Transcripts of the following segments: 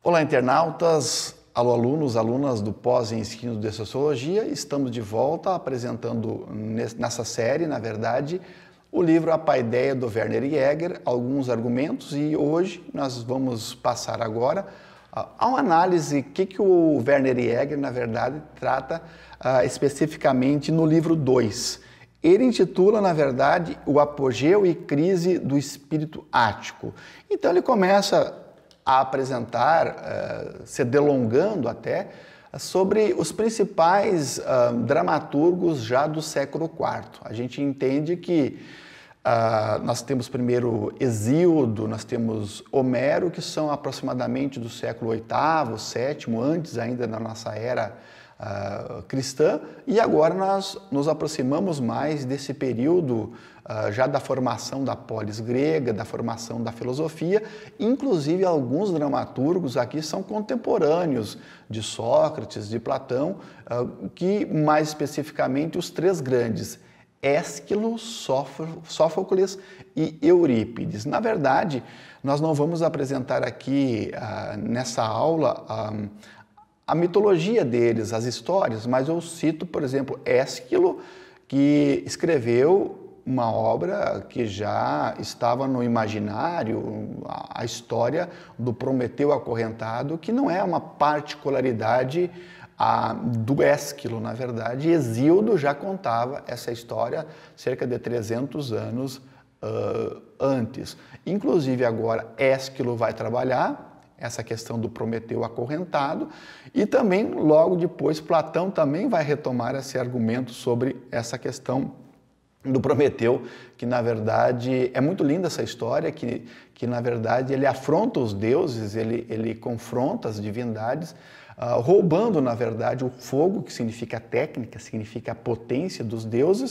Olá, internautas, alô, alunos, alunas do pós-ensino de Sociologia. Estamos de volta apresentando nessa série, na verdade, o livro A Paideia do Werner Jäger, alguns argumentos, e hoje nós vamos passar agora a uma análise que o Werner Jäger, na verdade, trata especificamente no livro 2. Ele intitula, na verdade, o apogeu e crise do espírito ático. Então ele começa a apresentar, se delongando até, sobre os principais dramaturgos já do século IV. A gente entende que nós temos primeiro Hesíodo, nós temos Homero, que são aproximadamente do século VIII, VII, antes ainda da nossa era cristã, e agora nós nos aproximamos mais desse período já da formação da polis grega, da formação da filosofia. Inclusive alguns dramaturgos aqui são contemporâneos de Sócrates, de Platão, que mais especificamente os três grandes, Ésquilo, Sófocles e Eurípides. Na verdade, nós não vamos apresentar aqui nessa aula a mitologia deles, as histórias, mas eu cito, por exemplo, Ésquilo, que escreveu uma obra que já estava no imaginário, a história do Prometeu acorrentado, que não é uma particularidade do Ésquilo, na verdade. Hesíodo já contava essa história cerca de 300 anos antes. Inclusive agora Ésquilo vai trabalhar essa questão do Prometeu acorrentado, e também logo depois Platão também vai retomar esse argumento sobre essa questão do Prometeu, que na verdade é muito linda essa história, que na verdade ele afronta os deuses, ele confronta as divindades, roubando na verdade o fogo, que significa a técnica, significa a potência dos deuses,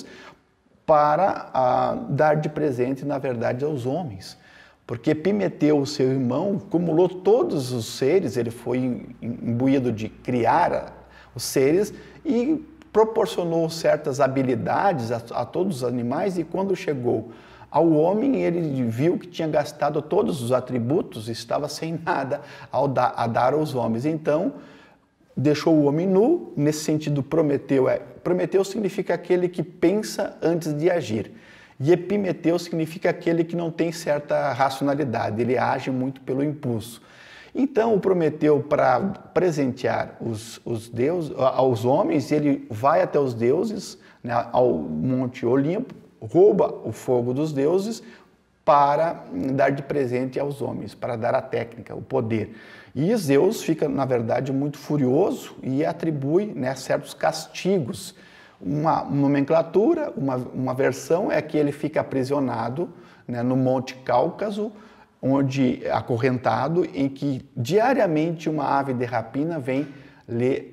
para dar de presente na verdade aos homens. Porque Epimeteu, seu irmão, cumulou todos os seres, ele foi imbuído de criar os seres e proporcionou certas habilidades a todos os animais, e quando chegou ao homem, ele viu que tinha gastado todos os atributos, estava sem nada a dar aos homens. Então, deixou o homem nu. Nesse sentido, Prometeu significa aquele que pensa antes de agir. E Epimeteu significa aquele que não tem certa racionalidade, ele age muito pelo impulso. Então, o Prometeu, para presentear os deuses, aos homens, ele vai até os deuses, né, ao Monte Olimpo, rouba o fogo dos deuses para dar de presente aos homens, para dar a técnica, o poder. E Zeus fica, na verdade, muito furioso e atribui, né, certos castigos. Uma nomenclatura, uma versão é que ele fica aprisionado, né, no Monte Cáucaso, onde acorrentado, em que diariamente uma ave de rapina vem lhe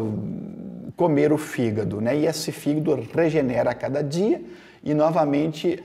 comer o fígado, né, e esse fígado regenera a cada dia, e novamente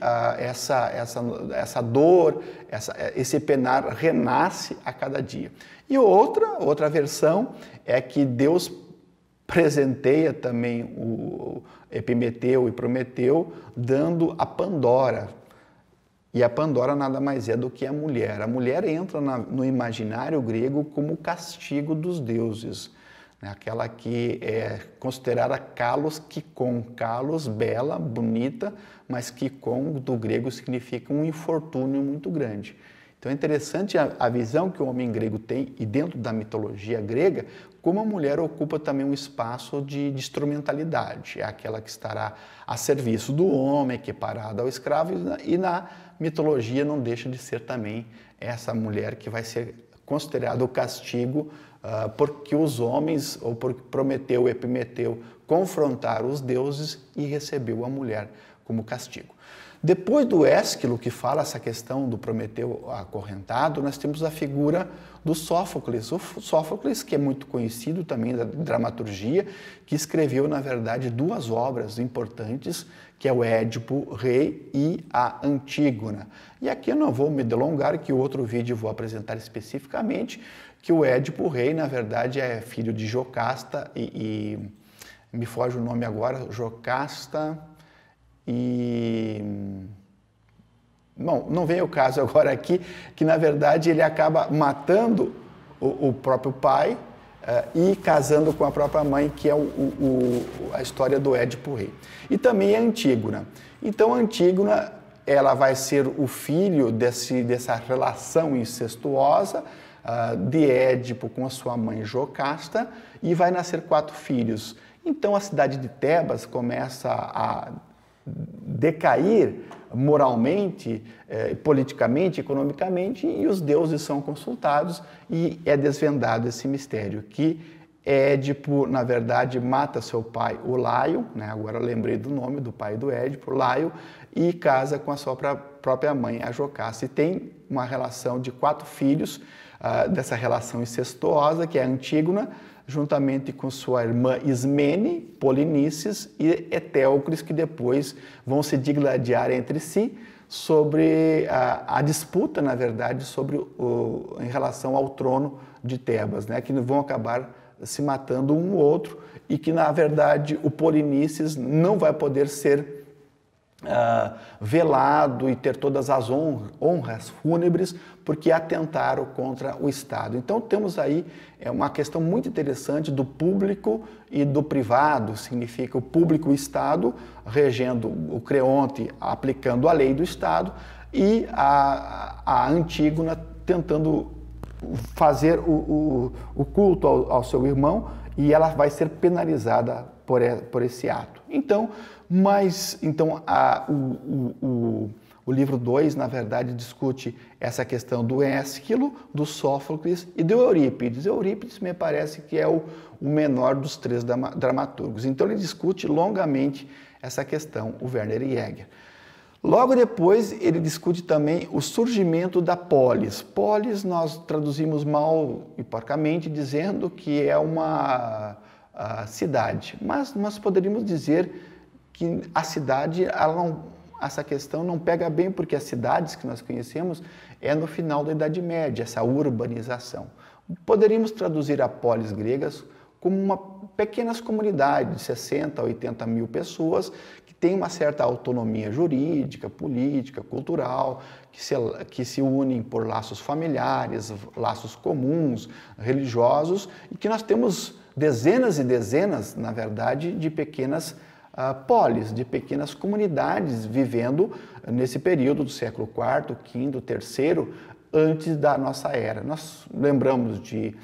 essa dor, esse penar renasce a cada dia. E outra versão é que Deus presenteia também o Epimeteu e Prometeu, dando a Pandora. E a Pandora nada mais é do que a mulher. A mulher entra no imaginário grego como castigo dos deuses, né? Aquela que é considerada kalos kikon, kalos, bela, bonita, mas kikon do grego significa um infortúnio muito grande. Então é interessante a visão que o homem grego tem, e dentro da mitologia grega, como a mulher ocupa também um espaço de instrumentalidade. É aquela que estará a serviço do homem, equiparada ao escravo, e na mitologia não deixa de ser também essa mulher que vai ser considerada o castigo, porque os homens, ou porque Prometeu e Epimeteu confrontaram os deuses e recebeu a mulher como castigo. Depois do Ésquilo, que fala essa questão do Prometeu acorrentado, nós temos a figura do Sófocles. O Sófocles, que é muito conhecido também da dramaturgia, que escreveu, na verdade, duas obras importantes, que é o Édipo Rei e a Antígona. E aqui eu não vou me delongar, que outro vídeo eu vou apresentar especificamente, que o Édipo Rei, na verdade, é filho de Jocasta e me foge o nome agora, Jocasta e... Bom, não vem o caso agora aqui, que na verdade ele acaba matando o próprio pai e casando com a própria mãe, que é a história do Édipo Rei. E também a Antígona. Então, a Antígona, ela vai ser o filho dessa relação incestuosa de Édipo com a sua mãe Jocasta, e vai nascer 4 filhos. Então, a cidade de Tebas começa a decair moralmente, politicamente, economicamente, e os deuses são consultados e é desvendado esse mistério, que Édipo, na verdade, mata seu pai, o Laio, né? Agora eu lembrei do nome do pai do Édipo, Laio, e casa com a sua própria mãe, a Jocasta, e tem uma relação de 4 filhos, dessa relação incestuosa, que é a Antígona, juntamente com sua irmã Ismene, Polinices e Etéocles, que depois vão se digladiar entre si sobre a disputa, na verdade, em relação ao trono de Tebas, né, que vão acabar se matando um ou outro, e que, na verdade, o Polinices não vai poder ser velado e ter todas as honras fúnebres, porque atentaram contra o Estado. Então temos aí uma questão muito interessante do público e do privado, significa o público e o Estado regendo o Creonte, aplicando a lei do Estado, e a Antígona tentando fazer o culto ao seu irmão, e ela vai ser penalizada por esse ato. Então, o livro 2, na verdade, discute essa questão do Ésquilo, do Sófocles e do Eurípides. Eurípides me parece que é o menor dos 3 dramaturgos. Então, ele discute longamente essa questão, o Werner Jäger. Logo depois, ele discute também o surgimento da polis. Polis nós traduzimos mal e porcamente, dizendo que é uma cidade, mas nós poderíamos dizer que a cidade, essa questão não pega bem, porque as cidades que nós conhecemos é no final da Idade Média, essa urbanização. Poderíamos traduzir a polis gregas como pequenas comunidades de 60 a 80 mil pessoas que têm uma certa autonomia jurídica, política, cultural, que se unem por laços familiares, laços comuns, religiosos, e que nós temos dezenas e dezenas, na verdade, de pequenas polis, de pequenas comunidades vivendo nesse período do século IV, V, III, antes da nossa era. Nós lembramos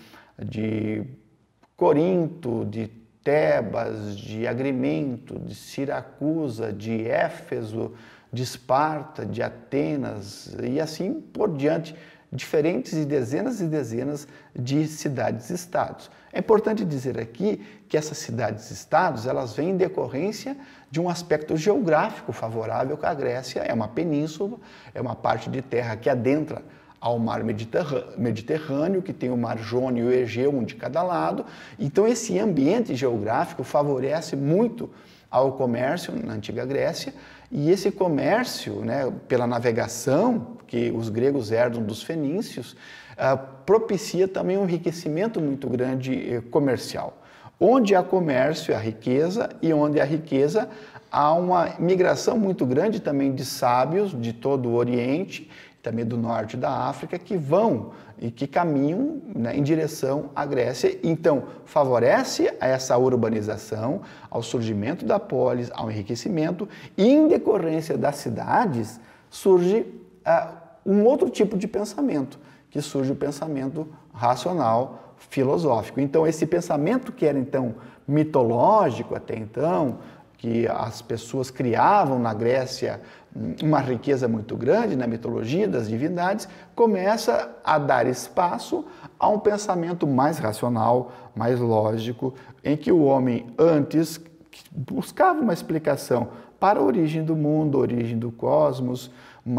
de Corinto, de Tebas, de Agrimento, de Siracusa, de Éfeso, de Esparta, de Atenas e assim por diante, diferentes e dezenas de cidades-estados. É importante dizer aqui que essas cidades-estados, elas vêm em decorrência de um aspecto geográfico favorável, que a Grécia é uma península, é uma parte de terra que adentra ao mar Mediterrâneo, que tem o mar Jônio e o Egeu, um de cada lado. Então, esse ambiente geográfico favorece muito ao comércio na antiga Grécia, e esse comércio, né, pela navegação, que os gregos herdam dos fenícios, propicia também um enriquecimento muito grande comercial. Onde há comércio, há riqueza, e onde há riqueza, há uma migração muito grande também de sábios de todo o Oriente, também do norte da África, que vão e que caminham, né, em direção à Grécia. Então, favorece a essa urbanização, ao surgimento da polis, ao enriquecimento, e em decorrência das cidades surge um outro tipo de pensamento, que surge o pensamento racional, filosófico. Então, esse pensamento que era então mitológico até então, que as pessoas criavam na Grécia uma riqueza muito grande na mitologia das divindades, começa a dar espaço a um pensamento mais racional, mais lógico, em que o homem antes buscava uma explicação para a origem do mundo, a origem do cosmos,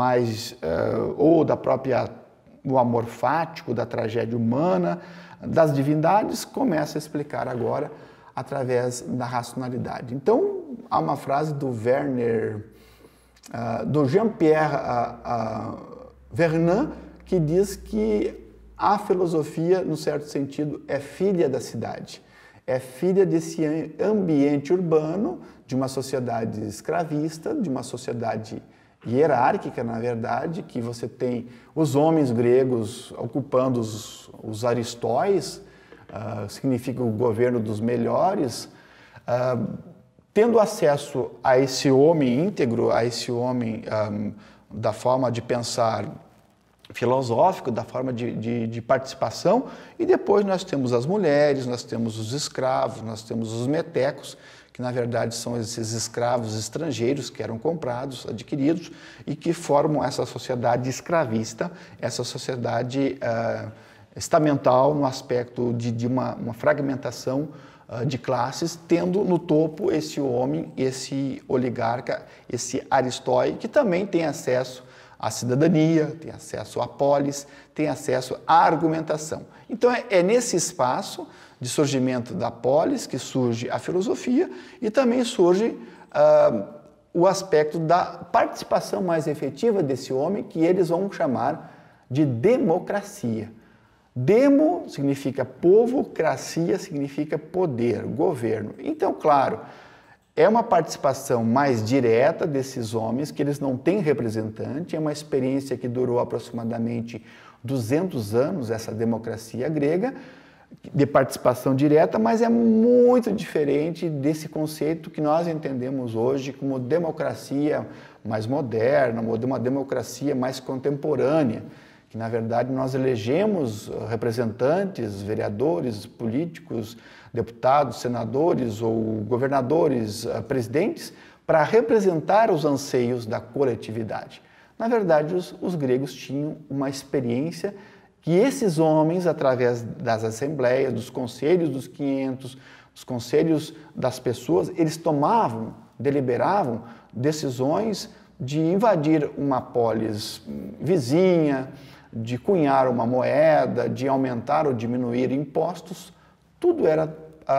ou da própria o amor fático, da tragédia humana, das divindades, começa a explicar agora através da racionalidade. Então, há uma frase do Jean-Pierre Vernant, que diz que a filosofia, no certo sentido, é filha da cidade, é filha desse ambiente urbano, de uma sociedade escravista, de uma sociedade hierárquica, na verdade, que você tem os homens gregos ocupando os aristóis, significa o governo dos melhores, tendo acesso a esse homem íntegro, a esse homem da forma de pensar filosófico, da forma de participação, e depois nós temos as mulheres, nós temos os escravos, nós temos os metecos, que na verdade são esses escravos estrangeiros que eram comprados, adquiridos, e que formam essa sociedade escravista, essa sociedade estamental no aspecto de uma fragmentação de classes, tendo no topo esse homem, esse oligarca, esse aristói, que também tem acesso à cidadania, tem acesso à polis, tem acesso à argumentação. Então é nesse espaço de surgimento da polis que surge a filosofia e também surge o aspecto da participação mais efetiva desse homem, que eles vão chamar de democracia. Demo significa povo, cracia significa poder, governo. Então, claro, é uma participação mais direta desses homens, que eles não têm representante, é uma experiência que durou aproximadamente 200 anos, essa democracia grega, de participação direta, mas é muito diferente desse conceito que nós entendemos hoje como democracia mais moderna, uma democracia mais contemporânea, que na verdade nós elegemos representantes, vereadores, políticos, deputados, senadores ou governadores, presidentes, para representar os anseios da coletividade. Na verdade, os gregos tinham uma experiência que esses homens, através das assembleias, dos conselhos dos 500, dos conselhos das pessoas, eles tomavam, deliberavam decisões de invadir uma polis vizinha, de cunhar uma moeda, de aumentar ou diminuir impostos. Tudo era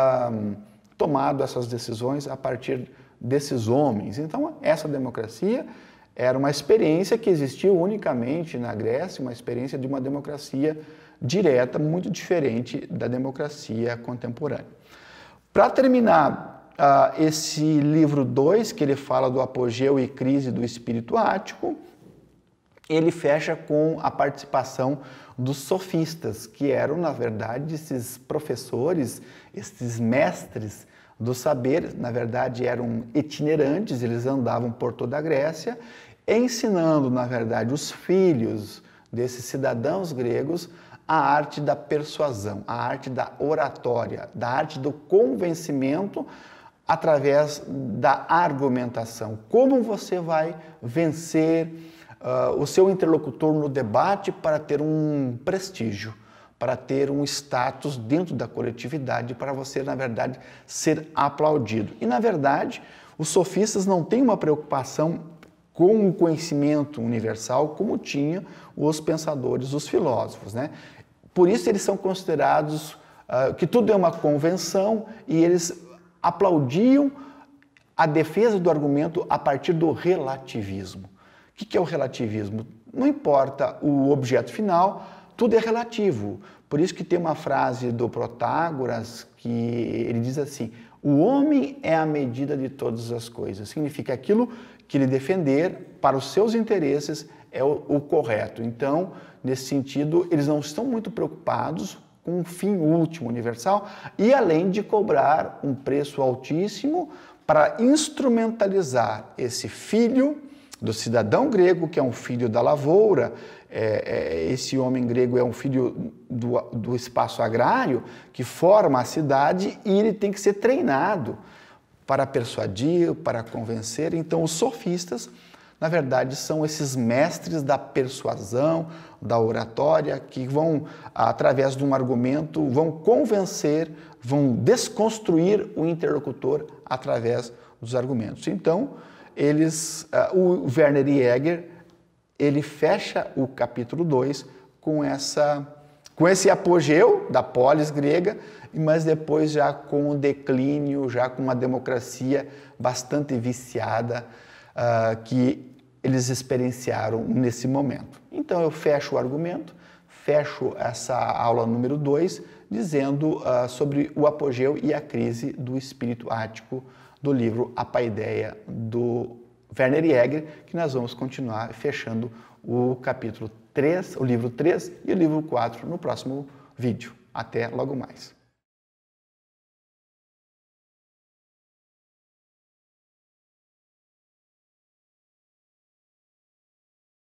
tomado, essas decisões, a partir desses homens. Então, essa democracia era uma experiência que existiu unicamente na Grécia, uma experiência de uma democracia direta, muito diferente da democracia contemporânea. Para terminar esse livro 2, que ele fala do apogeu e crise do espírito ático, ele fecha com a participação dos sofistas, que eram, na verdade, esses professores, esses mestres do saber, na verdade, eram itinerantes, eles andavam por toda a Grécia, ensinando, na verdade, os filhos desses cidadãos gregos a arte da persuasão, a arte da oratória, da arte do convencimento através da argumentação. Como você vai vencer o seu interlocutor no debate para ter um prestígio, para ter um status dentro da coletividade, para você, na verdade, ser aplaudido. E, na verdade, os sofistas não têm uma preocupação com o conhecimento universal como tinham os pensadores, os filósofos, né? Por isso eles são considerados que tudo é uma convenção e eles aplaudiam a defesa do argumento a partir do relativismo. O que é o relativismo? Não importa o objeto final, tudo é relativo. Por isso que tem uma frase do Protágoras que ele diz assim: o homem é a medida de todas as coisas. Significa aquilo que ele defender para os seus interesses é o correto. Então, nesse sentido, eles não estão muito preocupados com o fim último, universal, e além de cobrar um preço altíssimo para instrumentalizar esse filho do cidadão grego, que é um filho da lavoura, esse homem grego é um filho do espaço agrário, que forma a cidade e ele tem que ser treinado para persuadir, para convencer. Então, os sofistas, na verdade, são esses mestres da persuasão, da oratória, que vão, através de um argumento, vão convencer, vão desconstruir o interlocutor através dos argumentos. Então, o Werner Jäger, ele fecha o capítulo 2 com esse apogeu da polis grega, mas depois já com o declínio, já com uma democracia bastante viciada que eles experienciaram nesse momento. Então eu fecho o argumento, fecho essa aula número 2, dizendo sobre o apogeu e a crise do espírito ático do livro A Paideia, do Werner Jäger, que nós vamos continuar fechando o capítulo 3, o livro 3 e o livro 4 no próximo vídeo. Até logo mais.